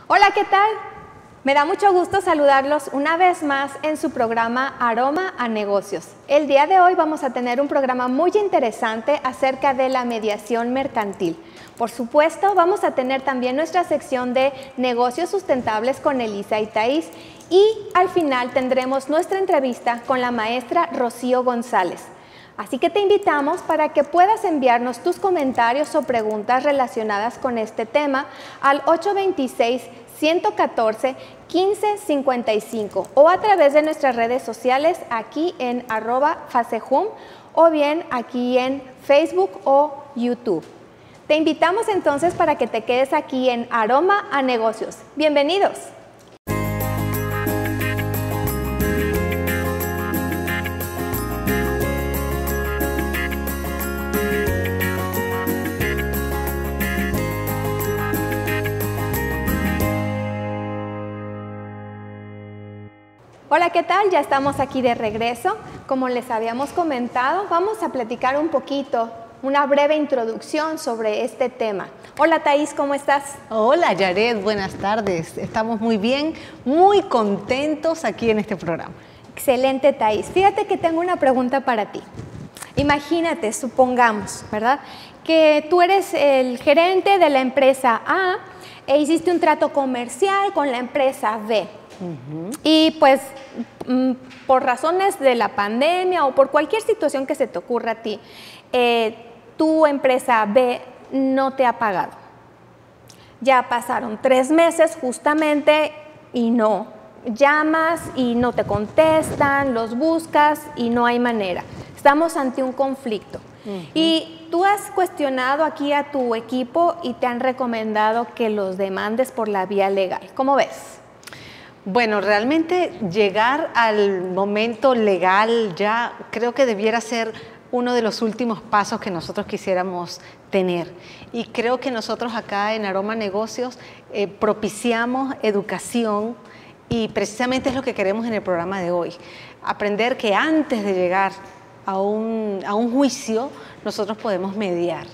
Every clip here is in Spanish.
Hola, ¿qué tal? Me da mucho gusto saludarlos una vez más en su programa Aroma a Negocios. El día de hoy vamos a tener un programa muy interesante acerca de la mediación mercantil. Por supuesto, vamos a tener también nuestra sección de negocios sustentables con Elisa y Thais. Y al final tendremos nuestra entrevista con la maestra Rocío González. Así que te invitamos para que puedas enviarnos tus comentarios o preguntas relacionadas con este tema al 826-114-1555 o a través de nuestras redes sociales aquí en @fasehum o bien aquí en Facebook o YouTube. Te invitamos entonces para que te quedes aquí en Aroma a Negocios. ¡Bienvenidos! Hola, ¿qué tal? Ya estamos aquí de regreso. Como les habíamos comentado, vamos a platicar un poquito, una breve introducción sobre este tema. Hola, Thais, ¿cómo estás? Hola, Yaret, buenas tardes. Estamos muy bien, muy contentos aquí en este programa. Excelente, Thais. Fíjate que tengo una pregunta para ti. Imagínate, supongamos, ¿verdad?, que tú eres el gerente de la empresa A e hiciste un trato comercial con la empresa B. Y pues por razones de la pandemia o por cualquier situación que se te ocurra a ti, tu empresa B no te ha pagado. Ya pasaron 3 meses justamente y no. Llamas y no te contestan, los buscas y no hay manera. Estamos ante un conflicto. Y tú has cuestionado aquí a tu equipo y te han recomendado que los demandes por la vía legal. ¿Cómo ves? Bueno, realmente llegar al momento legal ya creo que debiera ser uno de los últimos pasos que nosotros quisiéramos tener. Y creo que nosotros acá en Aroma Negocios propiciamos educación y precisamente es lo que queremos en el programa de hoy. Aprender que antes de llegar a un juicio nosotros podemos mediar.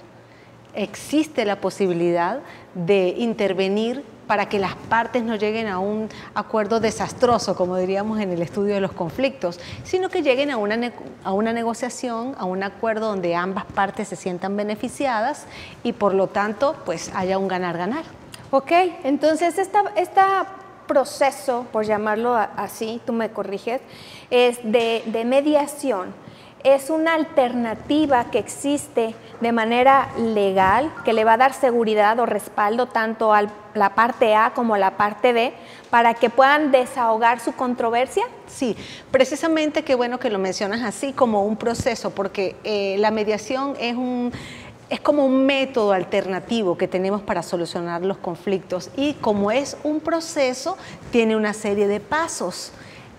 Existe la posibilidad de intervenir para que las partes no lleguen a un acuerdo desastroso, como diríamos en el estudio de los conflictos, sino que lleguen a una negociación, a un acuerdo donde ambas partes se sientan beneficiadas y por lo tanto pues haya un ganar-ganar. Ok, entonces este proceso, por llamarlo así, tú me corriges, es de mediación. Es una alternativa que existe de manera legal, que le va a dar seguridad o respaldo tanto a la parte A como a la parte B para que puedan desahogar su controversia. Sí, precisamente qué bueno que lo mencionas así como un proceso, porque la mediación es como un método alternativo que tenemos para solucionar los conflictos y como es un proceso, tiene una serie de pasos.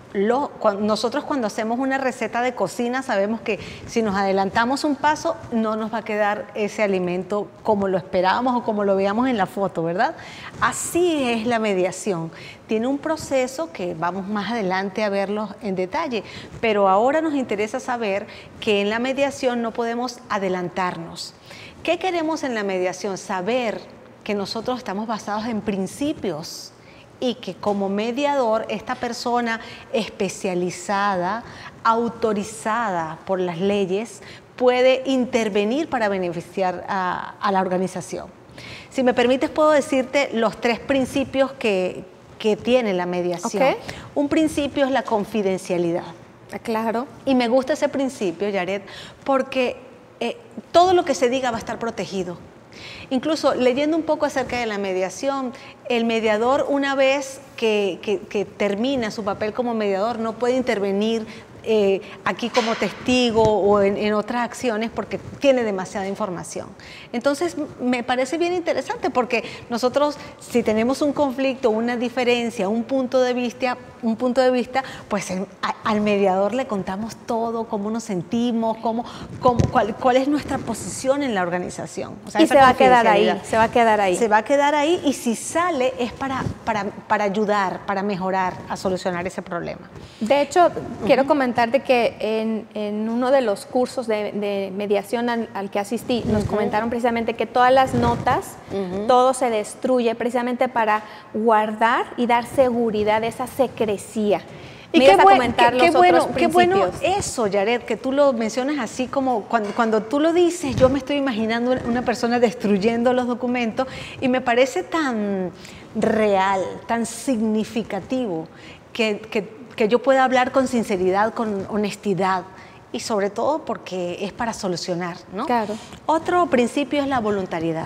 Nosotros cuando hacemos una receta de cocina sabemos que si nos adelantamos un paso no nos va a quedar ese alimento como lo esperábamos o como lo veíamos en la foto, ¿verdad? Así es la mediación. Tiene un proceso que vamos más adelante a verlo en detalle, pero ahora nos interesa saber que en la mediación no podemos adelantarnos. ¿Qué queremos en la mediación? Saber que nosotros estamos basados en principios y que como mediador, esta persona especializada, autorizada por las leyes, puede intervenir para beneficiar a la organización. Si me permites, puedo decirte los 3 principios que tiene la mediación. Okay. Un principio es la confidencialidad. Claro. Y me gusta ese principio, Yaret, porque todo lo que se diga va a estar protegido. Incluso leyendo un poco acerca de la mediación, el mediador una vez que termina su papel como mediador no puede intervenir aquí como testigo o en otras acciones porque tiene demasiada información. Entonces me parece bien interesante porque nosotros si tenemos un conflicto, una diferencia, un punto de vista, pues al mediador le contamos todo, cómo nos sentimos, cuál es nuestra posición en la organización. O sea, y se va a quedar ahí, se va a quedar ahí. Se va a quedar ahí y si sale es para ayudar, para mejorar, a solucionar ese problema. De hecho, quiero comentar comentarte que en uno de los cursos de mediación al que asistí, nos comentaron precisamente que todas las notas, todo se destruye precisamente para guardar y dar seguridad a esa secrecía. Y qué bueno eso, Yaret, que tú lo mencionas así como cuando tú lo dices, yo me estoy imaginando una persona destruyendo los documentos y me parece tan real, tan significativo que yo pueda hablar con sinceridad, con honestidad y sobre todo porque es para solucionar, ¿no? Claro. Otro principio es la voluntariedad.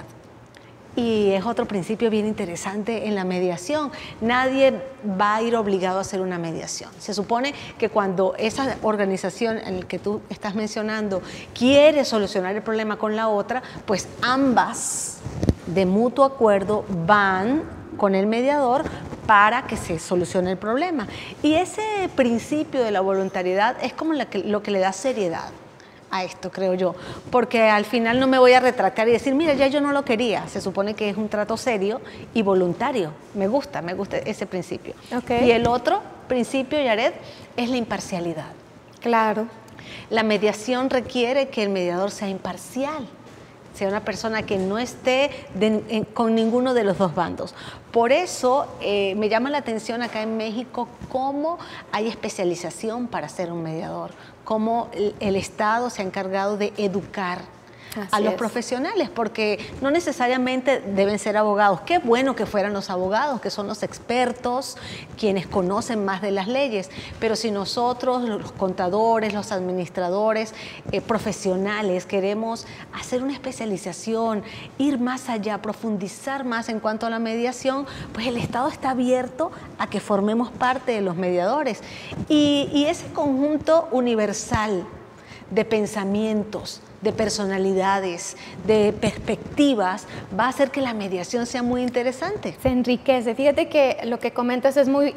Y es otro principio bien interesante en la mediación. Nadie va a ir obligado a hacer una mediación. Se supone que cuando esa organización en la que tú estás mencionando quiere solucionar el problema con la otra, pues ambas de mutuo acuerdo van con el mediador para que se solucione el problema. Y ese principio de la voluntariedad es como lo que le da seriedad a esto, creo yo, porque al final no me voy a retractar y decir, mira, ya yo no lo quería. Se supone que es un trato serio y voluntario. Me gusta ese principio. Okay. Y el otro principio, Yaret, es la imparcialidad. Claro. La mediación requiere que el mediador sea imparcial, sea una persona que no esté con ninguno de los dos bandos. Por eso me llama la atención acá en México cómo hay especialización para ser un mediador, cómo el Estado se ha encargado de educar a los profesionales, porque no necesariamente deben ser abogados. Qué bueno que fueran los abogados, que son los expertos, quienes conocen más de las leyes, pero si nosotros, los contadores, los administradores, profesionales, queremos hacer una especialización, ir más allá, profundizar más en cuanto a la mediación, pues el Estado está abierto a que formemos parte de los mediadores. Y ese conjunto universal de pensamientos, de personalidades, de perspectivas, va a hacer que la mediación sea muy interesante. Se enriquece. Fíjate que lo que comentas es muy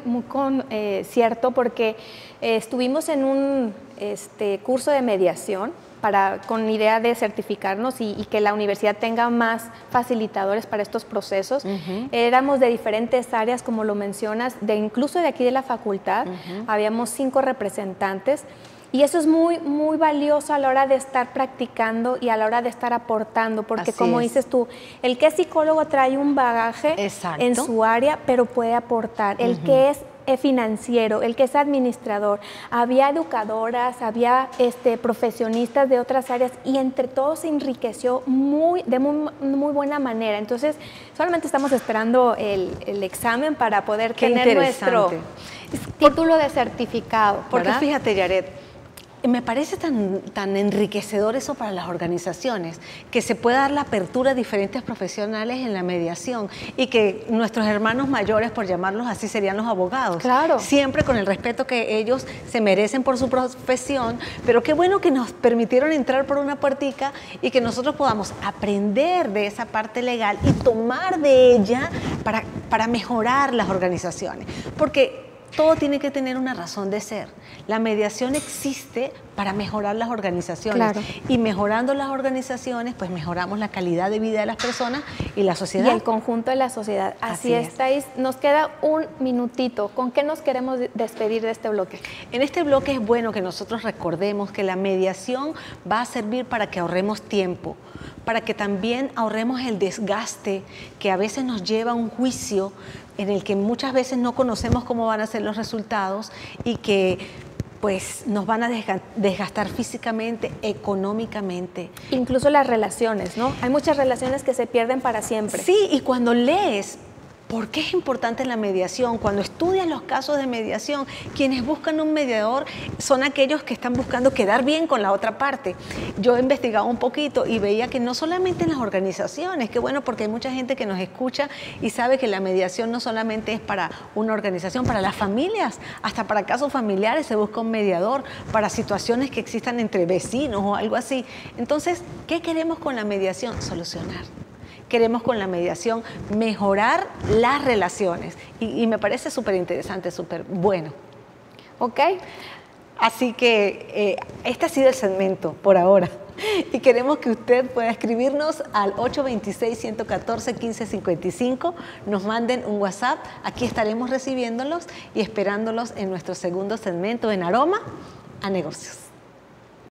cierto, porque estuvimos en un curso de mediación con idea de certificarnos y que la universidad tenga más facilitadores para estos procesos. Éramos de diferentes áreas, como lo mencionas, incluso de aquí de la facultad. Habíamos 5 representantes. Y eso es muy, muy valioso a la hora de estar practicando y a la hora de estar aportando, porque como dices tú, el que es psicólogo trae un bagaje en su área, pero puede aportar. El que es financiero, el que es administrador, había educadoras, había profesionistas de otras áreas y entre todos se enriqueció de muy buena manera. Entonces, solamente estamos esperando el examen para poder tener nuestro título de certificado, ¿verdad? Porque fíjate, Yaret, me parece tan enriquecedor eso para las organizaciones, que se pueda dar la apertura a diferentes profesionales en la mediación y que nuestros hermanos mayores, por llamarlos así, serían los abogados. Claro. Siempre con el respeto que ellos se merecen por su profesión, pero qué bueno que nos permitieron entrar por una puertica y que nosotros podamos aprender de esa parte legal y tomar de ella para mejorar las organizaciones. Porque todo tiene que tener una razón de ser. La mediación existe para mejorar las organizaciones. Claro. Y mejorando las organizaciones, pues mejoramos la calidad de vida de las personas y la sociedad. Y el conjunto de la sociedad. Así es, Thais. Nos queda un minutito. ¿Con qué nos queremos despedir de este bloque? En este bloque es bueno que nosotros recordemos que la mediación va a servir para que ahorremos tiempo, para que también ahorremos el desgaste que a veces nos lleva a un juicio en el que muchas veces no conocemos cómo van a ser los resultados y que pues nos van a desgastar físicamente, económicamente. Incluso las relaciones, ¿no? Hay muchas relaciones que se pierden para siempre. Sí, y cuando lees ¿por qué es importante la mediación? Cuando estudias los casos de mediación, quienes buscan un mediador son aquellos que están buscando quedar bien con la otra parte. Yo he investigado un poquito y veía que no solamente en las organizaciones, qué bueno porque hay mucha gente que nos escucha y sabe que la mediación no solamente es para una organización, para las familias, hasta para casos familiares se busca un mediador, para situaciones que existan entre vecinos o algo así. Entonces, ¿qué queremos con la mediación? Solucionar. Queremos con la mediación mejorar las relaciones y me parece súper interesante, súper bueno. ¿Ok? Así que este ha sido el segmento por ahora y queremos que usted pueda escribirnos al 826-114-1555, nos manden un WhatsApp, aquí estaremos recibiéndolos y esperándolos en nuestro segundo segmento en Aroma a negocios.